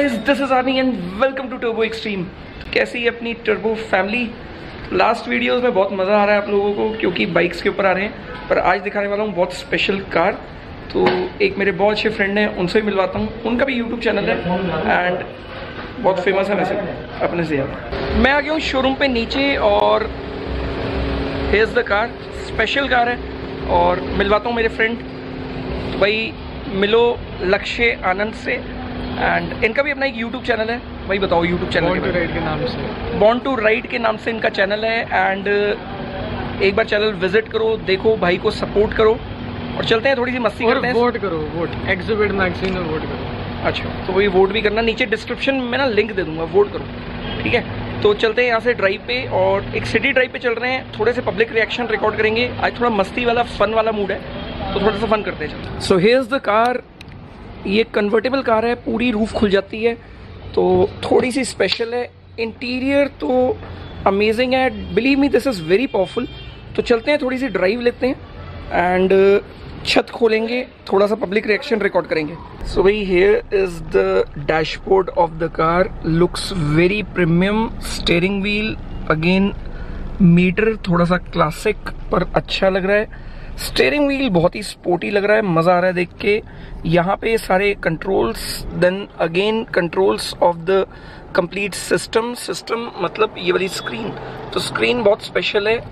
Guys, this is army and welcome to Turbo Extreme. कैसी है अपनी टर्बो फैमिली? लास्ट वीडियोस में बहुत मज़ा आ रहा है आप लोगों को क्योंकि बाइक्स के ऊपर आ रहे हैं, पर आज दिखाने वाला हूँ बहुत स्पेशल कार। तो एक मेरे बहुत अच्छे फ्रेंड हैं, उनसे भी मिलवाता हूँ। उनका भी यूट्यूब चैनल है एंड बहुत फेमस है वैसे अपने से ज़्यादा। मैं आ गया हूँ शोरूम पे नीचे और here the car, special car है और मिलवाता हूँ मेरे फ्रेंड। तो भाई मिलो लक्ष्य आनंद से एंड इनका भी अपना एक यूट्यूब चैनल है। भाई बताओ YouTube channel born to ride के नाम से। बॉर्न टू राइड के नाम से इनका चैनल है एंड एक बार चैनल विजिट करो, देखो, भाई को सपोर्ट करो और चलते हैं थोड़ी सी मस्ती करते हैं। वोट करो, वोट एग्जिबिट मैगजीन और वोट करो। अच्छा, तो वही वोट भी करना, नीचे डिस्क्रिप्शन में ना लिंक दे दूंगा, वोट करो, ठीक है। तो चलते हैं यहाँ से ड्राइव पे और एक सिटी ड्राइव पे चल रहे हैं। थोड़े से पब्लिक रिएक्शन रिकॉर्ड करेंगे। आज थोड़ा मस्ती वाला फन वाला मूड है तो थोड़ा सा फन करते हैं। So here's the car. ये कन्वर्टेबल कार है, पूरी रूफ खुल जाती है तो थोड़ी सी स्पेशल है। इंटीरियर तो अमेजिंग है, believe me this is very powerful. तो चलते हैं, थोड़ी सी ड्राइव लेते हैं एंड छत खोलेंगे, थोड़ा सा पब्लिक रिएक्शन रिकॉर्ड करेंगे। सो भाई here is the dashboard of the car, looks very premium. Steering wheel again meter, थोड़ा सा क्लासिक पर अच्छा लग रहा है। स्टीयरिंग व्हील बहुत ही स्पोर्टी लग रहा है, मज़ा आ रहा है देख के। यहाँ पे सारे controls, then again controls of the complete system मतलब ये वाली स्क्रीन। तो स्क्रीन बहुत स्पेशल है।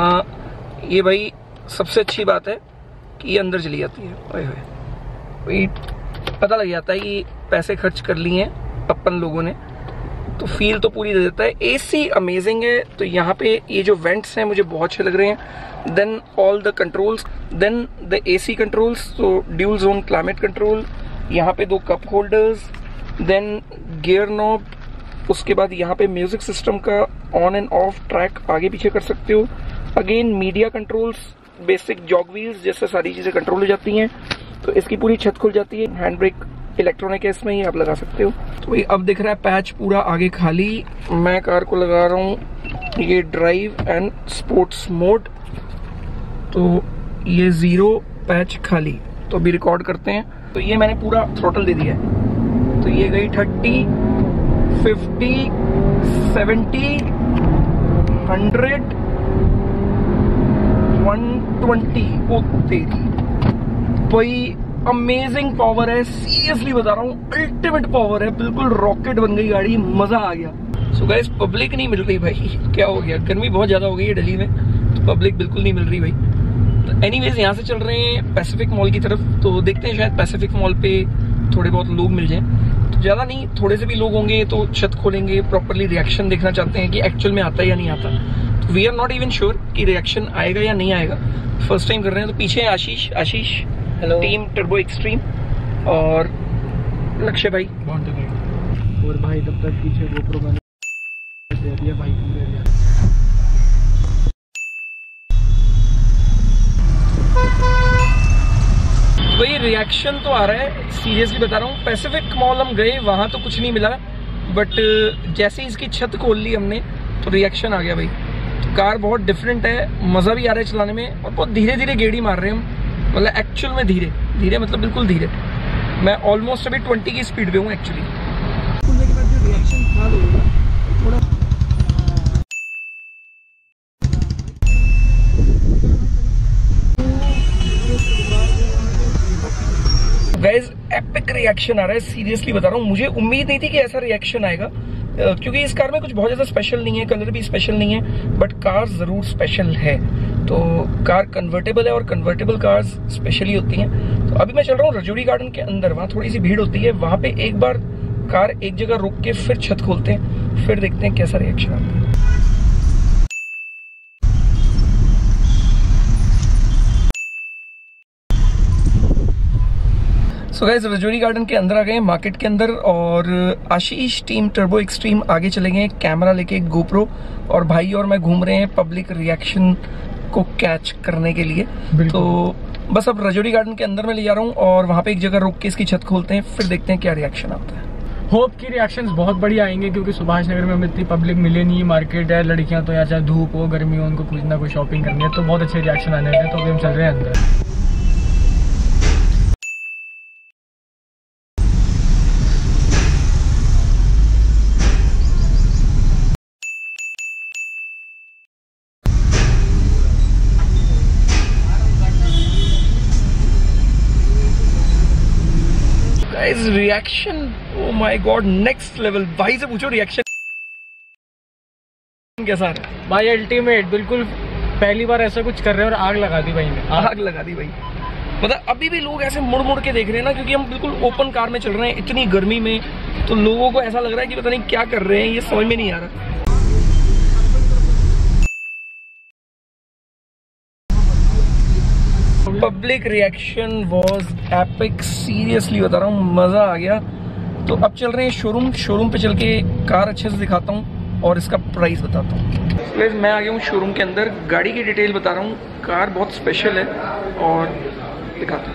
ये भाई सबसे अच्छी बात है कि ये अंदर चली जाती है। भाई पता लग जाता है कि पैसे खर्च कर लिए हैं अपन लोगों ने, तो फील तो पूरी दे देता है। एसी अमेजिंग है। तो यहाँ पे ये जो वेंट्स हैं मुझे बहुत अच्छे लग रहे हैं। Then all the controls, then the AC controls, तो ड्यूल जोन क्लाइमेट कंट्रोल, यहाँ पे 2 cup holders, then gear knob. उसके बाद यहाँ पे म्यूजिक सिस्टम का ऑन एंड ऑफ ट्रैक आगे पीछे कर सकते हो। Again media controls, basic jog wheels जैसे सारी चीजें कंट्रोल हो जाती हैं। तो इसकी पूरी छत खुल जाती है। हैंड ब्रेक इलेक्ट्रॉनिक है, इसमें ही आप लगा सकते हो। तो भाई अब दिख रहा है पैच पूरा आगे खाली। मैं कार को लगा रहा हूँ ये ड्राइव एंड स्पोर्ट्स मोड, तो ये 0 पैच खाली। तो अभी रिकॉर्ड करते हैं। तो ये मैंने पूरा थ्रोटल दे दिया है। तो ये गई 30, 50, 70, 100, 120। ओ तेरी भाई अमेजिंग पावर है, सीरियसली बता रहा हूँ, अल्टीमेट पावर है, बिल्कुल रॉकेट बन गई गाड़ी, मजा आ गया। सो गाइस पब्लिक नहीं मिल रही भाई, क्या हो गया? गर्मी बहुत ज्यादा हो गई है दिल्ली में, तो पब्लिक बिल्कुल नहीं मिल रही भाई। तो एनीवेज यहाँ से चल रहे हैं पैसिफिक मॉल की तरफ। तो देखते हैं शायद पैसिफिक मॉल पे थोड़े बहुत लोग मिल जाएं। तो ज्यादा नहीं, थोड़े से भी लोग होंगे तो छत खोलेंगे, प्रॉपरली रिएक्शन देखना चाहते हैं कि एक्चुअल में आता है या नहीं आता। तो we are not even sure कि रिएक्शन आएगा या नहीं आएगा, फर्स्ट टाइम कर रहे हैं। तो पीछे Ashish hello, team Turbo Extreme और लक्ष्य भाई। और भाई तब तक पीछे गोप्रो मैंने दे दिया भाई को दे दिया। भाई रिएक्शन तो आ रहा है, सीरियसली बता रहा हूँ। पैसिफिक मॉल हम गए, वहां तो कुछ नहीं मिला, बट जैसे ही इसकी छत खोल ली हमने तो रिएक्शन आ गया भाई। तो कार बहुत डिफरेंट है, मजा भी आ रहा है चलाने में और बहुत धीरे धीरे गेड़ी मार रहे हैं हम, मतलब एक्चुअल में धीरे धीरे, मतलब बिल्कुल धीरे। मैं ऑलमोस्ट अभी 20 की स्पीड पे हूँ एक्चुअली। खुलने के बाद जो रिएक्शन था थोड़ा गाइस एपिक रिएक्शन आ रहा है, सीरियसली बता रहा हूँ। मुझे उम्मीद नहीं थी कि ऐसा रिएक्शन आएगा क्योंकि इस कार में कुछ बहुत ज्यादा स्पेशल नहीं है, कलर भी स्पेशल नहीं है, बट कार जरूर स्पेशल है। तो कार कन्वर्टेबल है और कन्वर्टेबल कार्स स्पेशली होती हैं। तो अभी मैं चल रहा हूँ रजौरी गार्डन के अंदर, वहाँ थोड़ी सी भीड़ होती है। वहाँ पे एक बार कार एक जगह रुक के फिर छत खोलते हैं, फिर देखते हैं कैसा रिएक्शन आता है। सो गाइस रजौरी गार्डन के अंदर आ गए, मार्केट के अंदर, और आशीष टीम टर्बो एक्सट्रीम आगे चले गए कैमरा लेके, गोप्रो, और भाई और मैं घूम रहे हैं पब्लिक रिएक्शन को कैच करने के लिए। तो बस अब रजौरी गार्डन के अंदर में ले जा रहा हूँ और वहाँ पे एक जगह रुक के इसकी छत खोलते हैं, फिर देखते हैं क्या रिएक्शन आता है। होप की रिएक्शंस बहुत बढ़िया आएंगे क्योंकि सुभाष नगर में हमें इतनी पब्लिक मिले नहीं, मार्केट है, लड़कियां तो यार चाहे धूप हो गर्मी हो उनको कुछ ना कुछ शॉपिंग करनी है, तो बहुत अच्छे रिएक्शन आने हैं। तो अभी हम चल रहे हैं अंदर। Guys reaction, oh my god, next level. भाई से पूछो रिएक्शन कैसा है भाई? अल्टीमेट, बिल्कुल पहली बार ऐसा कुछ कर रहे हैं और आग लगा दी भाई ने, आग लगा दी भाई। मतलब अभी भी लोग ऐसे मुड़ मुड़ के देख रहे हैं ना, क्योंकि हम बिल्कुल ओपन कार में चल रहे हैं इतनी गर्मी में, तो लोगों को ऐसा लग रहा है कि पता नहीं क्या कर रहे हैं, ये समझ में नहीं आ रहा। Public reaction was epic, seriously बता रहा हूँ, मजा आ गया। तो अब चल रहे हैं शोरूम पे चल के कार अच्छे से दिखाता हूँ और इसका प्राइस बताता हूँ। गाइस मैं आ गया हूँ शोरूम के अंदर, गाड़ी की डिटेल बता रहा हूँ, कार बहुत स्पेशल है और दिखाता हूँ।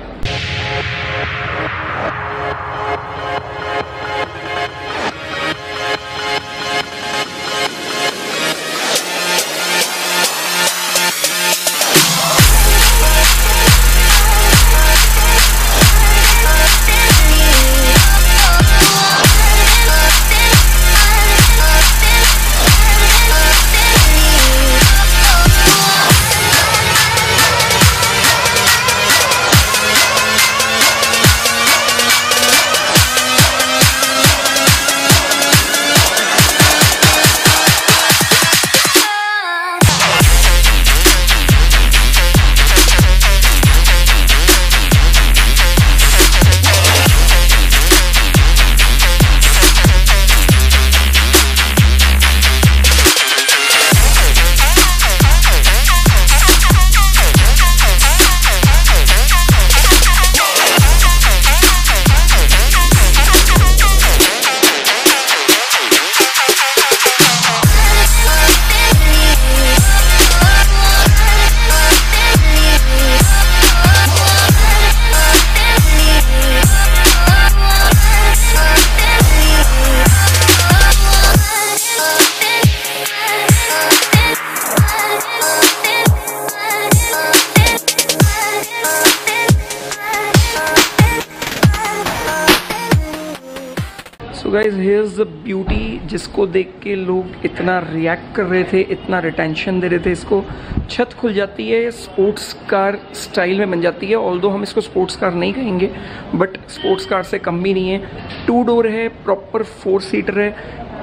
So guys here's the beauty, जिसको देख के लोग इतना रिएक्ट कर रहे थे, इतना रिटेंशन दे रहे थे। इसको छत खुल जाती है, स्पोर्ट्स कार स्टाइल में बन जाती है। ऑल्दो हम इसको स्पोर्ट्स कार नहीं कहेंगे, बट स्पोर्ट्स कार से कम भी नहीं है। 2 डोर है, प्रॉपर 4 सीटर है,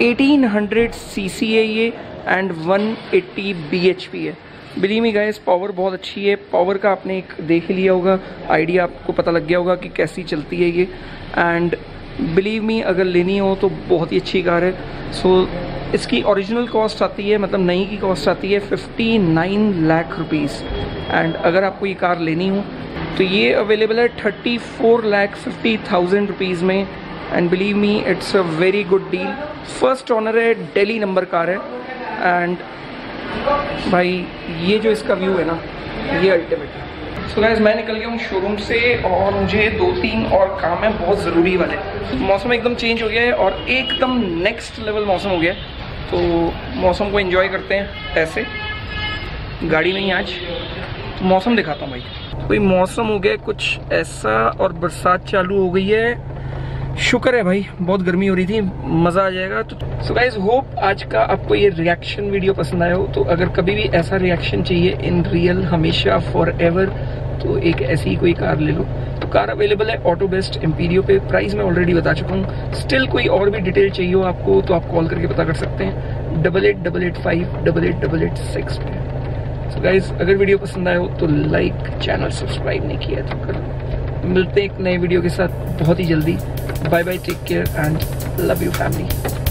1800 सीसी है ये एंड 180 bhp है। बिलीव मी गाइस, पावर बहुत अच्छी है। पावर का आपने एक देख लिया होगा, आइडिया आपको पता लग गया होगा कि कैसी चलती है ये। एंड बिलीव मी, अगर लेनी हो तो बहुत ही अच्छी कार है। सो इसकी ओरिजिनल कॉस्ट आती है, मतलब नई की कॉस्ट आती है 59 लाख रुपीज़। एंड अगर आपको ये कार लेनी हो तो ये अवेलेबल है 34,50,000 रुपीज़ में। And believe me, it's a very good deal. First owner है, दिल्ली नंबर कार है। एंड भाई ये जो इसका व्यू है ना, ये अल्टीमेट है। सो गाइस मैं निकल गया हूँ शोरूम से और मुझे 2-3 और काम है बहुत ज़रूरी वाले। मौसम एकदम चेंज हो गया है और एकदम नेक्स्ट लेवल मौसम हो गया है, तो मौसम को एंजॉय करते हैं ऐसे गाड़ी में ही आज। तो मौसम दिखाता हूँ भाई। तो भाई मौसम हो गया कुछ ऐसा और बरसात चालू हो गई है। शुक्र है भाई, बहुत गर्मी हो रही थी, मज़ा आ जाएगा। तो सो गाइस होप आज का आपको ये रिएक्शन वीडियो पसंद आया हो। तो अगर कभी भी ऐसा रिएक्शन चाहिए इन रियल, हमेशा, फॉर एवर, तो एक ऐसी ही कोई कार ले लो। तो कार अवेलेबल है ऑटो बेस्ट एम्पीरियो पे। प्राइस मैं ऑलरेडी बता चुका हूँ। स्टिल कोई और भी डिटेल चाहिए हो आपको तो आप कॉल करके पता कर सकते हैं 8888588886 पे। सो गाइस अगर वीडियो पसंद आया हो तो लाइक, चैनल सब्सक्राइब नहीं किया तो कर लो। मिलते हैं एक नए वीडियो के साथ बहुत ही जल्दी। Bye bye, take care and love you family.